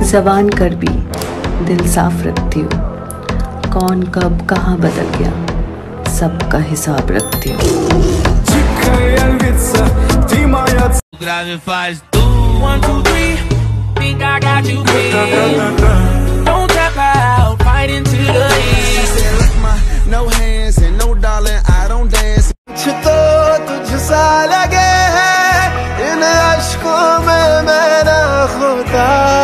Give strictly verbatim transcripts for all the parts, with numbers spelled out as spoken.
जबान कर भी दिल साफ रखती हूँ। कौन कब कहाँ बदल गया सबका हिसाब रखती हूँ। तुझसा लगे है इन अश्कों में मैं ना खोता,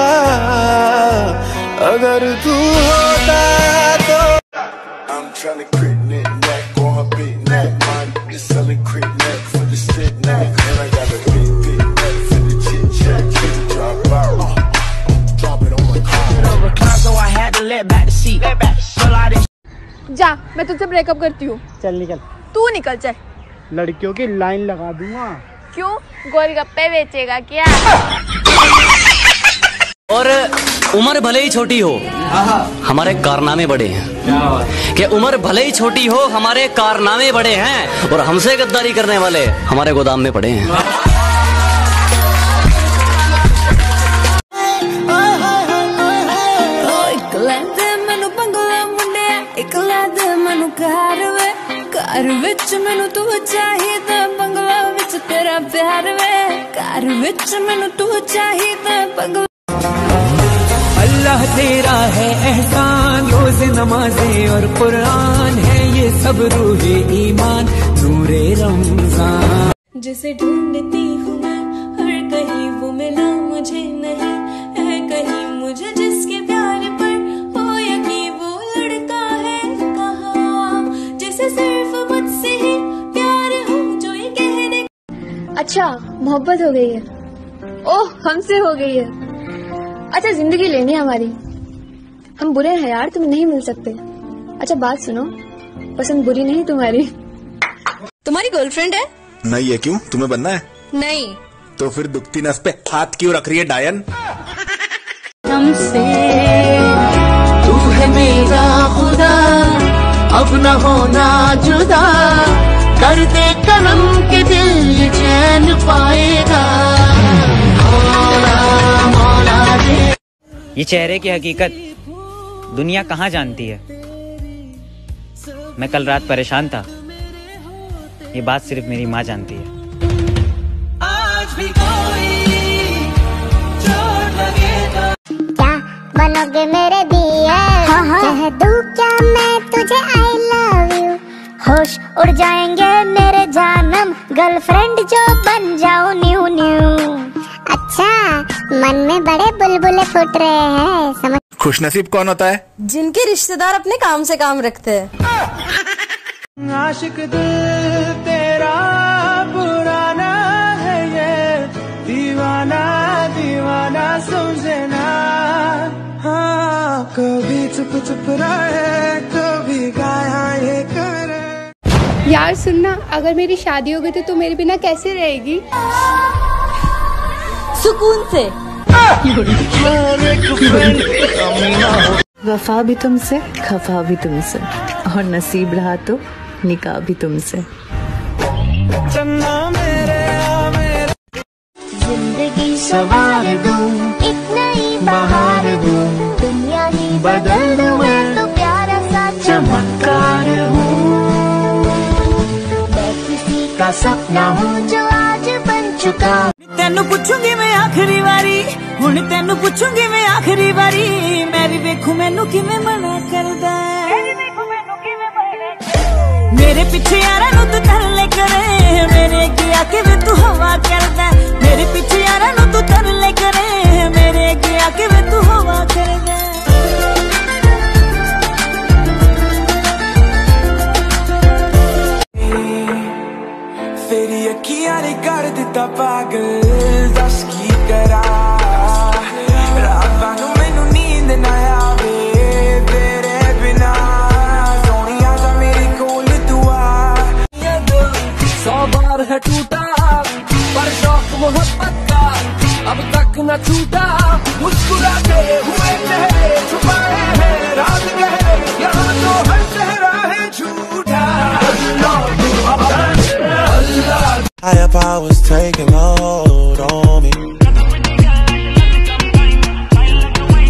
अगर तू होता तो। I'm trying to crit neck neck on her big neck, man. You're selling crit neck for the shit neck, and I got a big big neck for the chit chat, chit drop out, uh, drop it on my car. So I had to let back the seat, let back the seat. जा, मैं तुझसे breakup करती हूँ। चल निकल। तू निकल चल। लड़कियों की लाइन लगा दूंगा। क्यों? गोलगप्पे बेचेगा क्या? और उम्र भले ही छोटी हो हमारे कारनामे बड़े हैं। कि उम्र भले ही छोटी हो हमारे कारनामे बड़े हैं, और हमसे गद्दारी करने वाले हमारे गोदाम में पड़े हैं। कार विच मैनू तू चाहिदा, बंगला विच तेरा प्यार वे। कार विच मैनू तू चाहिदा, बंगला। अल्लाह तेरा है एहसान, रोज़े नमाज़ें और कुरान है ये सब रूहे ईमान नूरे रमजान। जिसे ढूंढती हूँ मैं हर कहीं वो मिला मुझे नहीं, है कहीं मुझे जिसके प्यार पर हो यकीन, वो लड़का है कहाँ जिसे सिर्फ मुझसे ही प्यार हो, जो ये कहने। अच्छा मोहब्बत हो गई है, ओह हमसे हो गई है। अच्छा जिंदगी लेनी है हमारी, हम बुरे हैं यार, तुम नहीं मिल सकते। अच्छा बात सुनो, पसंद बुरी नहीं तुम्हारी। तुम्हारी गर्लफ्रेंड है? नहीं है। क्यों, तुम्हें बनना है? नहीं। तो फिर दुखती नस पे हाथ क्यों रख रही है डायन? हमसे तू है मेरा खुदा, अब न होना जुदा, कर दे करम के दिल ये चैन पाएगा। ये चेहरे की हकीकत दुनिया कहाँ जानती है। मैं कल रात परेशान था, ये बात सिर्फ मेरी माँ जानती है। आज भी कोई चोट लगे तो क्या बनोगे मेरे दिए, हाँ हाँ। कह दूं क्या मैं तुझे आई लव यू, होश उड़ जाएंगे मेरे जानम, गर्लफ्रेंड जो बन जाओ न्यू न्यू। अच्छा मन में बड़े बुलबुले फूट रहे हैं, समझ। खुशनसीब कौन होता है? जिनके रिश्तेदार अपने काम से काम रखते हैं। आशिक दिल तेरा पुराना है ये, दीवाना दीवाना समझे ना। हाँ कभी चुप चुप रहे, कभी गाया ये करे। यार सुनना, अगर मेरी शादी हो गई तो तू मेरे बिना कैसे रहेगी? सुकून से। वफा भी तुमसे, खफा भी तुमसे, और नसीब रहा तो निकाह भी तुमसे। जिंदगी सवार दूं, एक नई बहार दूं, दुनिया ही बदल दूं, मैं तो प्यारा सा चमत्कार हूँ। मैं किसी का सपना हूँ जो आज बन चुका। तेनू पूछूंगी मैं आखिरी बारी, हुण तेनू पूछूंगी मैं आखिरी बारी, मेरी वेखू मैनू किवें मना करदा है। मेरे पीछे यारा नू तू तरले करे, मेरे अगे आके वे तू हवा करदा। मेरे पीछे यारा नू तू तरले करे, मेरे अगे आके वे तू हवा करदा। तेरी अखियां ने कर दिता पागल, दस की करा रातां नू मैनू नींद ना आवे तेरे बिना, सोनिया जा मेरे कोल तू आ। ये दिल सौ बार है टूटा, पर शौक मोहब्बत का अब तक न छूटा। मुस्कुराते हुए चेहरे छुपाए हैं रात गए, यहाँ तो हर चेहरा है झूठा। Higher powers taking a hold on me.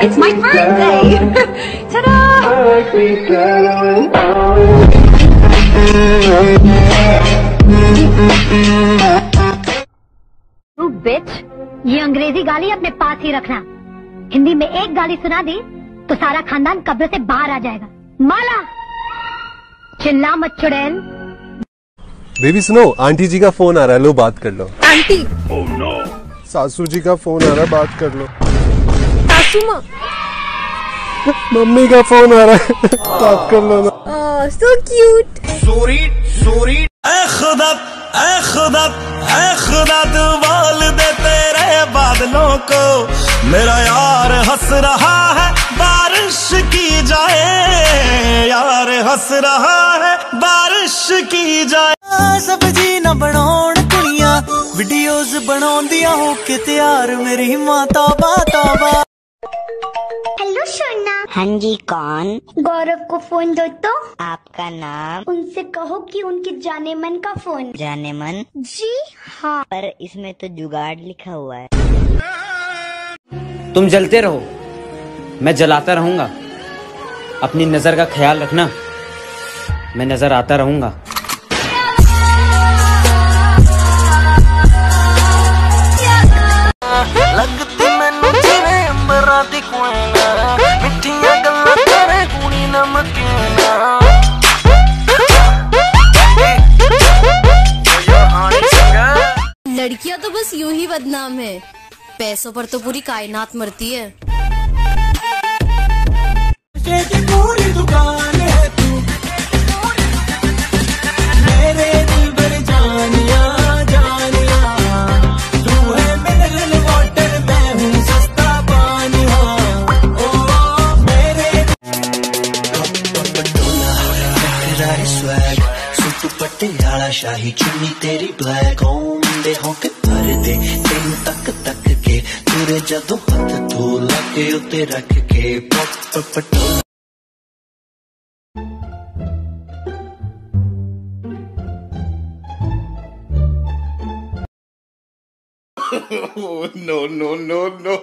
It's my birthday! Ta-da! तू बिच, ये अंग्रेजी गाली अपने पास ही रखना। हिंदी में एक गाली सुना दी तो सारा खानदान कब्र से बाहर आ जाएगा। माला, चिल्ला मत चुड़ैल। बेबी सुनो, आंटी जी का फोन आ रहा है, लो बात कर लो। आंटी। oh, no. सासू जी का फोन आ रहा है, बात कर लो। सासू माँ। मम्मी का फोन आ रहा है, बात कर लो ना। Oh, so cute. Sorry, sorry. ऐ खुदा, ऐ खुदा, ऐ खुदा तू बोल दे तेरे बादलों को, मेरा यार हंस रहा है बारिश की जाए, यार हंस रहा है बारिश की जाए। सब्जी न बनाउण कुड़ियां, वीडियोस बनाउंदियां हो के तैयार मेरी माँ तौबा तौबा। हेलो सोना। हाँ जी, कौन? गौरव को फोन दो तो। आपका नाम? उनसे कहो कि उनके जाने मन का फोन। जाने मन? जी हाँ। पर इसमें तो जुगाड़ लिखा हुआ है। तुम जलते रहो, मैं जलाता रहूंगा। अपनी नजर का ख्याल रखना, मैं नजर आता रहूंगा। लगती मैनू जिवें अंबरां दी कोयना, मिठियां गल्लां तेरे कुड़ी नमकीना। लड़कियां तो बस यूं ही बदनाम है, पैसों पर तो पूरी कायनात मरती है। पूरी दुकान है तू, मेरे दिल भर जानिया जानिया, तू है मिनरल वाटर, मैं हूँ सस्ता पानिया। ओ मेरे स्वैग, सुट पटियाला शाही चुन्नी तेरी ब्लैक, ओ मुंडे होके भर दे तेन तक तक के, तुरे जदों हथ तू लगे उते रख के पप Patola. Oh, no, no, no, no.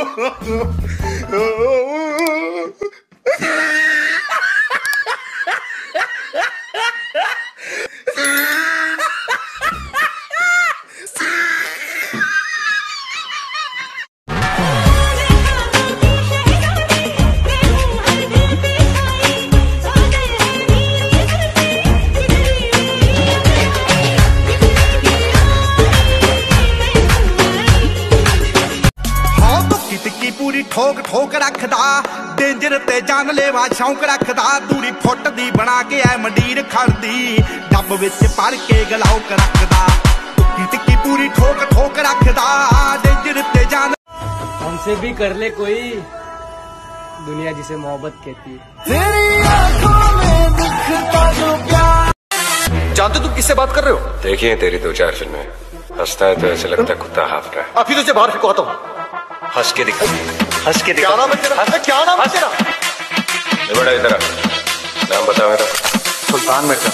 ठोक ठोक रखदा, डेंजर ते जानलेवा शौक रखदा, दूरी फुट दी बना के ऐ मंडीर खड़दी, डब विच भर के गलाउक रखदा, टुक्की टिक्की पूरी ठोक ठोक रखदा, डेंजर ते जान। हमसे भी कर ले कोई, दुनिया जिसे मोहब्बत कहती है। तेरी आंखों में दिखता जो प्यार। जानते तुम किससे बात कर रहे हो? देखिए तेरी दो चार फिल्में, हंसता है तो ऐसे लगता है कुत्ता हाफ रहा है। अभी तुझे बाहर फेंको आता हूँ। हंस के दिखा, हंस के दिखा। क्या नाम है तेरा? क्या नाम है तेरा? बड़ा इधर आ, नाम बता मेरा। सुल्तान मिर्जा।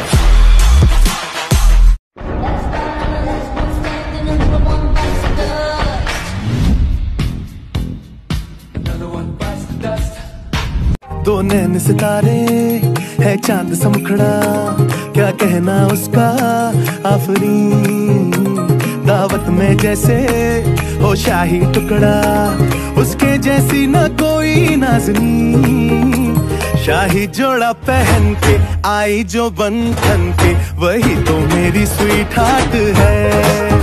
दो नैन सितारे है चांद सा मुखड़ा, क्या कहना उसका आफरीन, दावत में जैसे हो शाही टुकड़ा, उसके जैसी न कोई नाज़नीन, शाही जोड़ा पहन के आई जो बंधन के, वही तो मेरी स्वीट हार्ट है।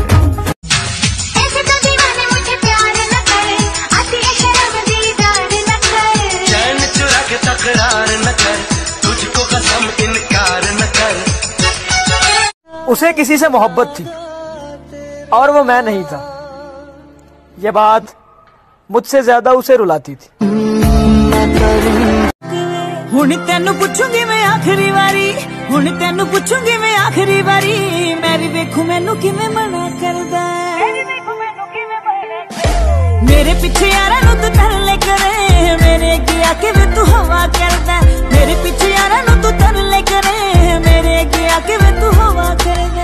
तुझको कसम इनकार न कर। उसे किसी से मोहब्बत थी और वो मैं नहीं था, ये बात मुझसे ज्यादा उसे रुलाती थी। हुण तेनू पूछूंगी मैं आखिरी बारी, हुण तेनू पूछूंगी मैं आखिरी बारी, मेरी देखू मैनू किवें मना करदा, मेरे पीछे यारा नू तू तरले करे, मेरे अगे आके वे तू हवा करदा, मेरे पीछे यारा नू तू तरले करे, मेरे अगे आके वे तू हवा करदा।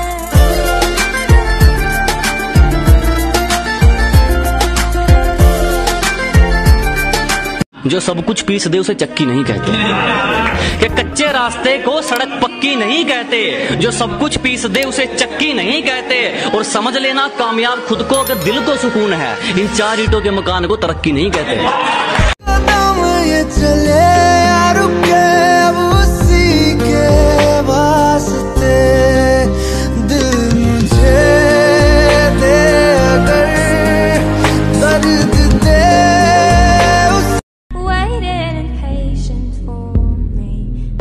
जो सब कुछ पीस दे उसे चक्की नहीं कहते, कि कच्चे रास्ते को सड़क पक्की नहीं कहते, जो सब कुछ पीस दे उसे चक्की नहीं कहते, और समझ लेना कामयाब खुद को अगर दिल को सुकून है, इन चार ईंटों के मकान को तरक्की नहीं कहते। ये चले रुके अब उसी के वास्ते, दिल मुझे दे अगर दर्द दे उस Waiting and patient for me,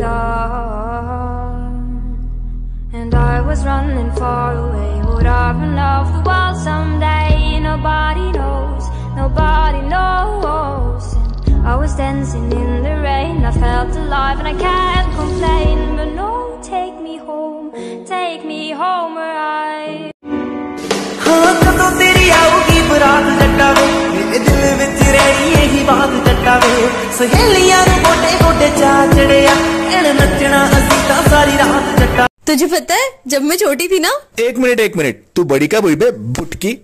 and I was running far away. Would I run off the wall someday? Nobody knows, nobody knows. I was dancing in the rain, I felt alive and I can't complain. But no, take me home, take me home where I... हाँ कदों तेरी आऊगी बरात जट्टा वे, मेरे दिल विच रही यही बात जट्टा वे, सहेलियां नूं गोडे गोडे चा चढ़िया, एण नचना असीं तां सारी रात जट्टा। तुझे पता है जब मैं छोटी थी ना। एक मिनट एक मिनट, तू बड़ी का बुई बे बुटकी।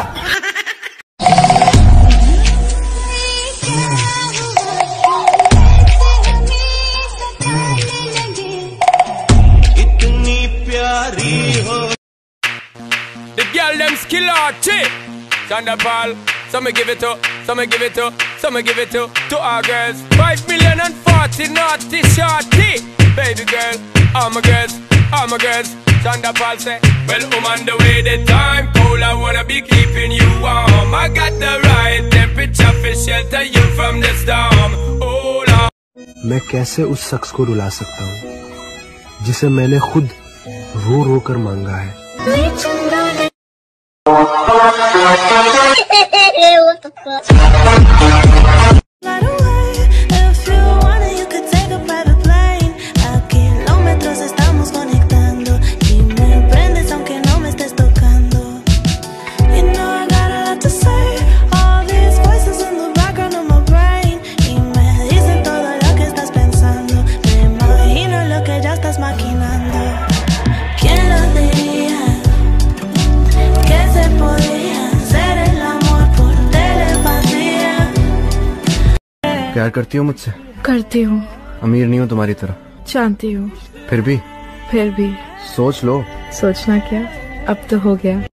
The girl them skill archie, Chanda Paul. Some me give it to, some me give it to, some me give it to to our girls. Five million and forty naughty shorty, baby girl, all my girls, all my girls. Chanda Paul say, well, I'm on the way. The time cold, I wanna be keeping you warm. I got the right temperature for shelter you from the storm. Hold on. मैं कैसे उस शख्स को रुला सकता हूँ जिसे मैंने खुद रो रो कर मांगा है। प्यार करती हो मुझसे? करती हूँ। अमीर नहीं हूँ तुम्हारी तरह। जानती हूँ। फिर भी? फिर भी। सोच लो। सोचना क्या, अब तो हो गया।